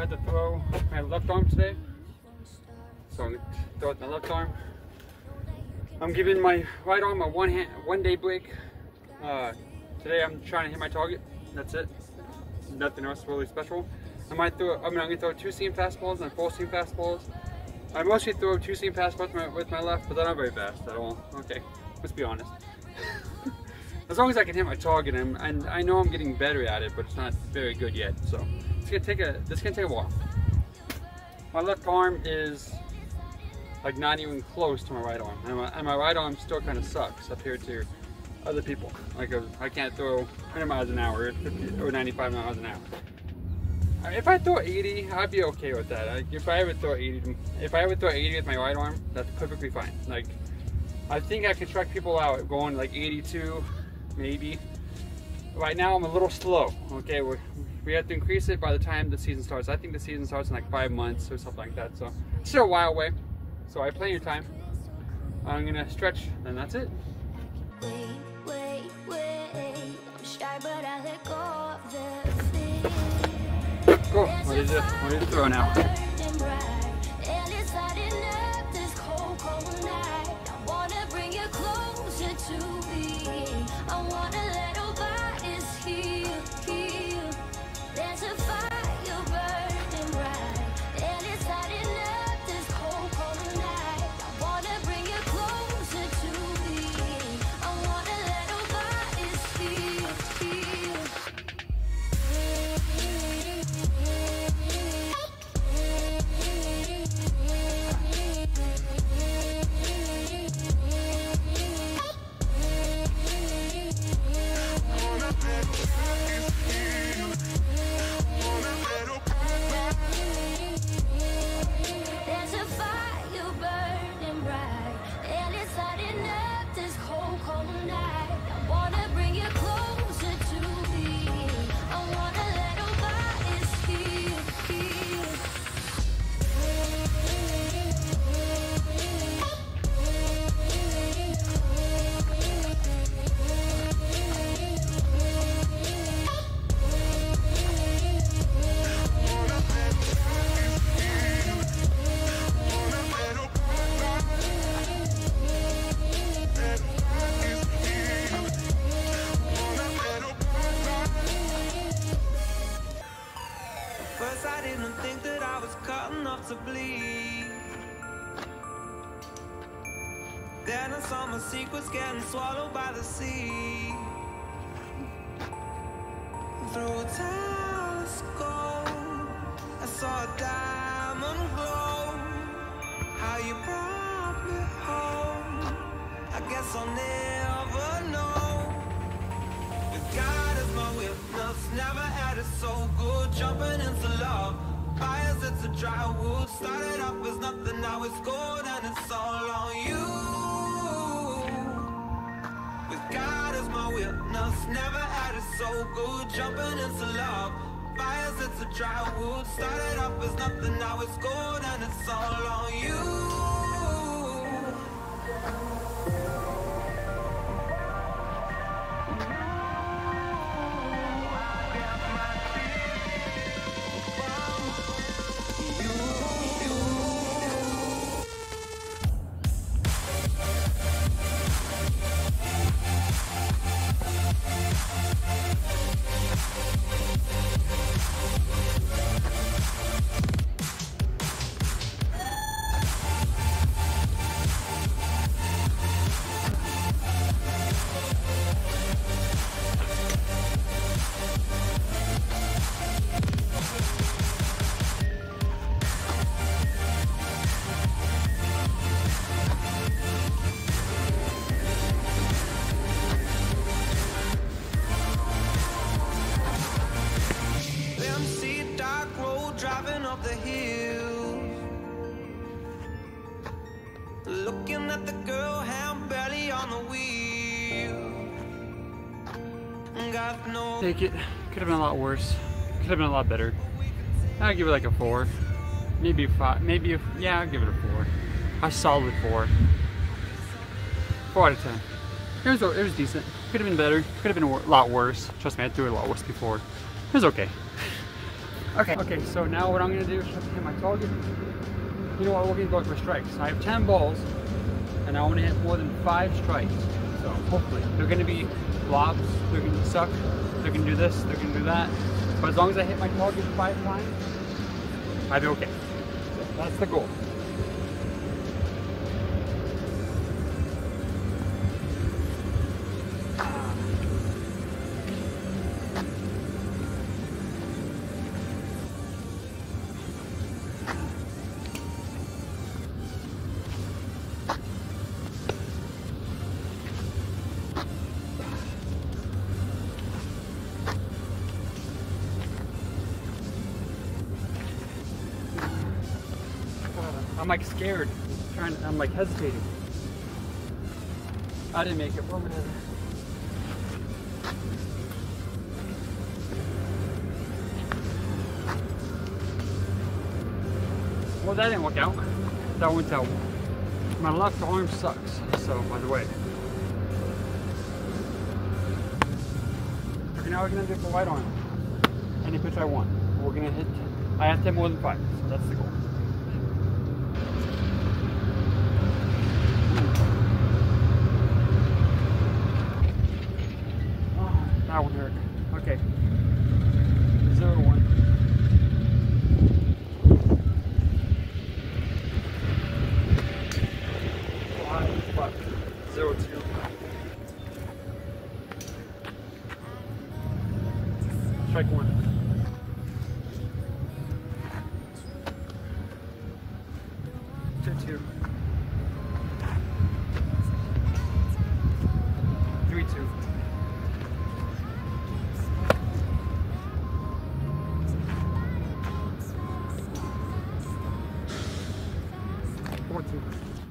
tried to throw my left arm today. So I'm gonna throw it with my left arm. I'm giving my right arm a one day break. Today I'm trying to hit my target. That's it. Nothing else really special. I'm gonna throw 2-seam fastballs and 4-seam fastballs. I mostly throw 2-seam fastballs with my left, but they're not very fast at all. Okay, let's be honest. As long as I can hit my target, and I know I'm getting better at it, but it's not very good yet. So it's gonna take a while. My left arm is like not even close to my right arm, and my right arm still kind of sucks compared to other people. Like I can't throw 100 miles an hour or 95 miles an hour. If I throw 80, I'd be okay with that. Like if I ever throw 80 with my right arm, that's perfectly fine. Like I think I can strike people out going like 82, maybe. Right now I'm a little slow. Okay, we have to increase it by the time the season starts. I think the season starts in like 5 months or something like that. So it's still a while away. So I have plenty of time. I'm gonna stretch, and that's it. Wait, I'm shy, but I let go of the thing. Cool. What did you throw now? To bleed. Then I saw my secrets getting swallowed by the sea. Through a telescope, I saw a diamond glow. How you brought me home, I guess I'll never know. With God as my witness, never had it so good. Jumping into love, fires, it's a dry wood. Started off as nothing, now it's gold, and it's all on you. With God as my witness, never had it so good. Jumping into love, fires, it's a dry wood. Started off as nothing, now it's gold, and it's all on you. Up the hill, looking at the girl, hand barely on the wheel. Got no. Take it. Could have been a lot worse. Could have been a lot better. I'd give it like a 4, maybe 5, maybe yeah, I'd give it a 4. A solid 4. 4 out of 10. It was decent. Could have been better. Could have been a lot worse. Trust me, I threw it a lot worse before. It was okay. Okay, so now what I'm gonna do is try to hit my target. You know what, we're gonna go for strikes. I have 10 balls, and I wanna hit more than 5 strikes. So hopefully, they're gonna be blobs, they're gonna suck, they're gonna do this, they're gonna do that. But as long as I hit my target 5 times, I'll be okay. So that's the goal. I'm like scared, I'm like hesitating. I didn't make it, but whatever. Well, that didn't work out. That went out. My left arm sucks, so by the way. Okay, now we're gonna do the right arm. Any pitch I want. We're gonna hit, I have to hit more than 5, so that's the goal. That one hurt. Okay. 0 to 1. 5, 0 2. Strike 1. 2-2. 3-2. 4-2.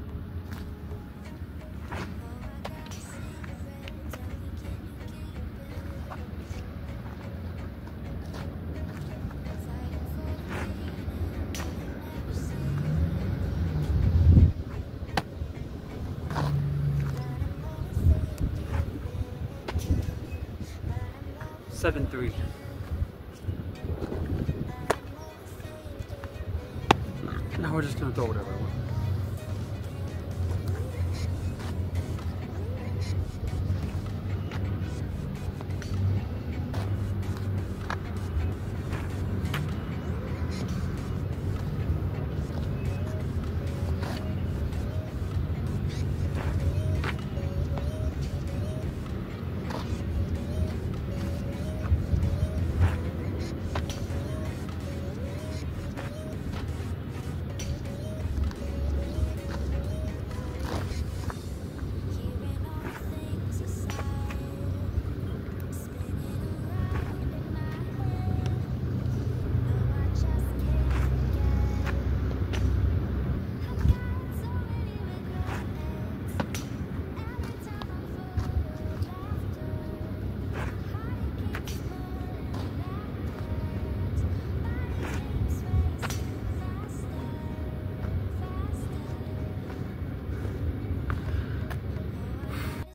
7-3. Now we're just gonna throw whatever we want.